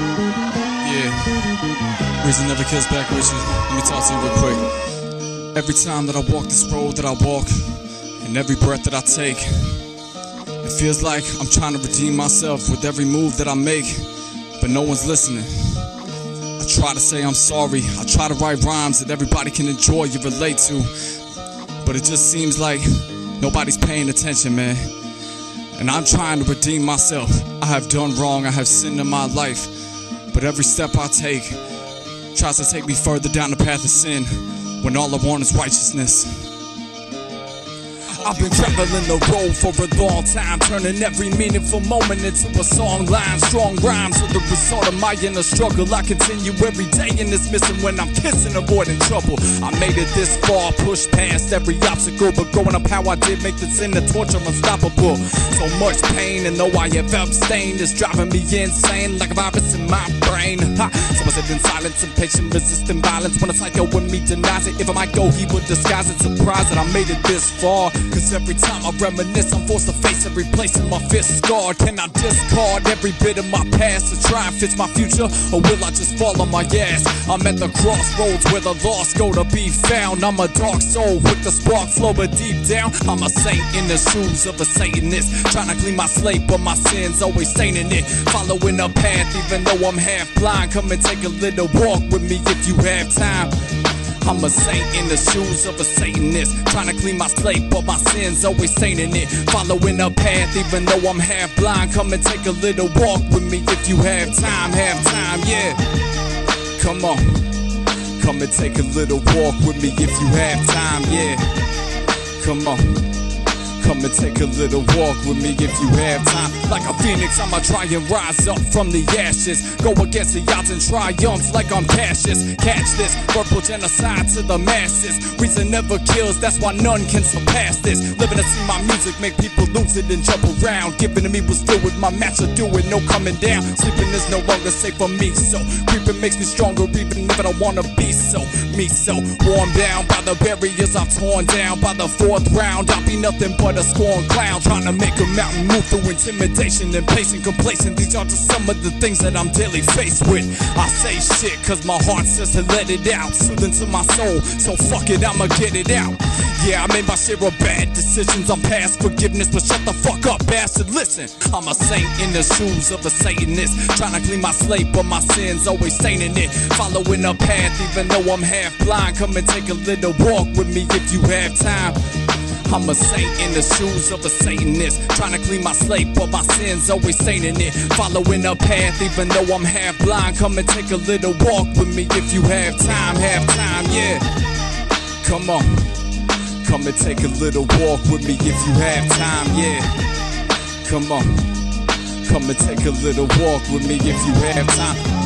Yeah, reason never kills back wishes. Let me talk to you real quick. Every time that I walk this road that I walk, and every breath that I take, it feels like I'm trying to redeem myself with every move that I make, but no one's listening. I try to say I'm sorry, I try to write rhymes that everybody can enjoy, you relate to, but it just seems like nobody's paying attention, man. And I'm trying to redeem myself. I have done wrong, I have sinned in my life, but every step I take tries to take me further down the path of sin, when all I want is righteousness. I've been traveling the road for a long time, turning every meaningful moment into a song line. Strong rhymes are the result of my inner struggle. I continue every day and it's missing when I'm kissing, avoiding trouble. I made it this far, pushed past every obstacle, but growing up how I did make the sin and torture unstoppable. So much pain, and though I have abstained, it's driving me insane like a virus in my brain. So I sit in silence, impatient, resisting violence. When a psycho with me denies it, if I might go, he would disguise it. Surprised that I made it this far, cause every time I reminisce, I'm forced to face every place in my fist scarred. Can I discard every bit of my past to try and fix my future, or will I just fall on my ass? I'm at the crossroads where the lost go to be found. I'm a dark soul with the spark slow but deep down. I'm a saint in the shoes of a Satanist, trying to clean my slate, but my sins always staining it. Following a path even though I'm half blind. Come and take a little walk with me if you have time. I'm a saint in the shoes of a Satanist, trying to clean my slate, but my sins always staining it. Following a path even though I'm half blind. Come and take a little walk with me if you have time, yeah. Come on, come and take a little walk with me if you have time, yeah. Come on, come and take a little walk with me if you have time. Like a phoenix, I'ma try and rise up from the ashes, go against the odds and triumph like I'm Cassius. Catch this, verbal genocide to the masses. Reason never kills, that's why none can surpass this. Living to see my music make people lose it and jump around. Giving to me was fluid, my match will do it, no coming down. Sleeping is no longer safe for me, so creeping makes me stronger even if I don't wanna be so. Me so worn down by the barriers I've torn down. By the fourth round, I'll be nothing but a scorned clown, trying to make a mountain move through intimidation and patient complacent. These are just some of the things that I'm daily faced with. I say shit cause my heart says to let it out, soothing to my soul, so fuck it, I'ma get it out. Yeah, I made my share of bad decisions, I'm past forgiveness, but shut the fuck up, bastard, listen. I'm a saint in the shoes of a Satanist, trying to clean my slate, but my sins always staining it. Following a path even though I'm half blind. Come and take a little walk with me if you have time. I'm a saint in the shoes of a Satanist, trying to clean my slate, but my sins always staining it. Following a path even though I'm half blind. Come and take a little walk with me if you have time, yeah. Come on, come and take a little walk with me if you have time, yeah. Come on, come and take a little walk with me if you have time.